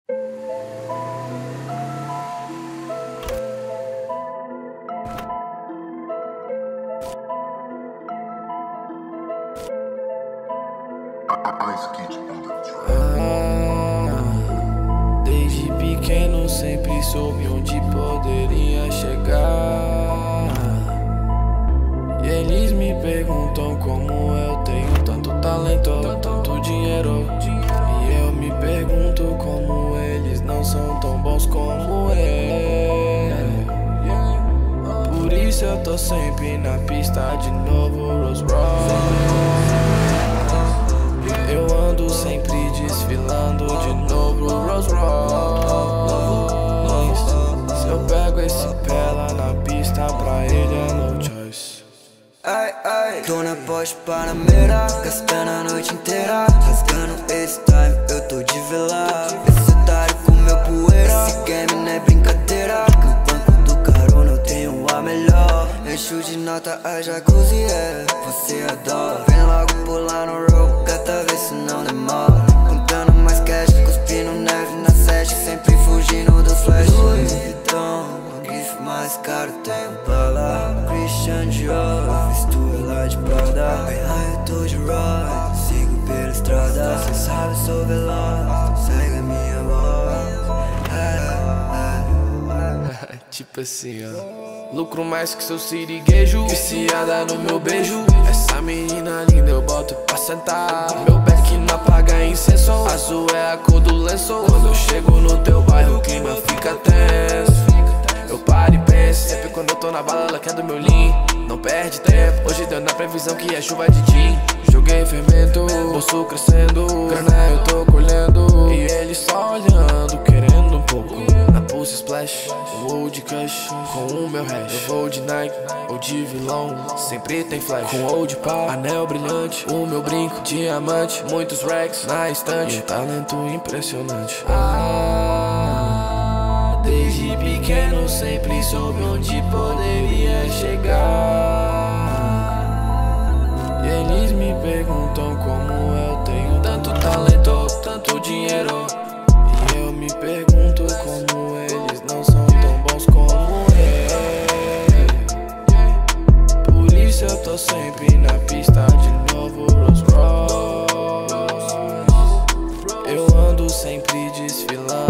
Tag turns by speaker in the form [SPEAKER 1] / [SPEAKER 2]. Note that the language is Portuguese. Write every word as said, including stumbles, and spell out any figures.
[SPEAKER 1] Ah, desde pequeno sempre soube onde poderia chegar. E eles me perguntam como eu tenho tanto talento, tanto dinheiro. E eu me pergunto como eles não são tão bons como eu. Por isso eu tô sempre na pista de novo, Rolls Royce. Eu ando sempre desfilando de novo, Rolls Royce. Se eu pego esse pé lá na pista, pra ele é no choice.
[SPEAKER 2] Ai, ai, tô na Porsche Panamera, gastando a noite inteira, rasgando esse time, eu tô de vela. Esse otário comeu poeira, esse game não é brincadeira. No banco do carona eu tenho a melhor. Encho de nota a jacuzzi, é, você adora. Vem logo pular no roll, gata, vê se não demora. Comprando mais cash, cuspindo neve na sete, sempre fugindo do flash. Louis Vuitton, a grife mais caro, tenho bala. Christian Dior, mistura lá de Prada. Bem lá eu tô de Roy, sigo pela estrada. Cê sabe, sou veloz, segue a minha voz.
[SPEAKER 1] Tipo assim, ó. Lucro mais que seu siriguejo, viciada no meu beijo. Essa menina linda eu boto pra sentar. Meu beck não apaga incenso, azul é a cor do lenço. Quando eu chego no teu bairro o clima fica tenso. Eu paro e penso, sempre quando eu tô na bala ela quer do meu lean. Não perde tempo, hoje deu na previsão que é chuva de gin. Joguei fermento, bolso crescendo, grana eu tô colhendo. E ele só olhando, querendo um pouco. Na Pulse Splash, o Old Cush, com o meu hash. Eu vou de Nike ou de vilão, sempre tem flash. Com Old Par, anel brilhante, o meu brinco, diamante. Muitos racks na estante, e talento impressionante. Ah, desde pequeno sempre soube onde poderia chegar. E eles me perguntam como eu tenho tanto talento, tanto dinheiro. E eu me pergunto como eles não são tão bons como eu. Por isso eu tô sempre na pista de novo, Rolls Royce. Eu ando sempre desfilando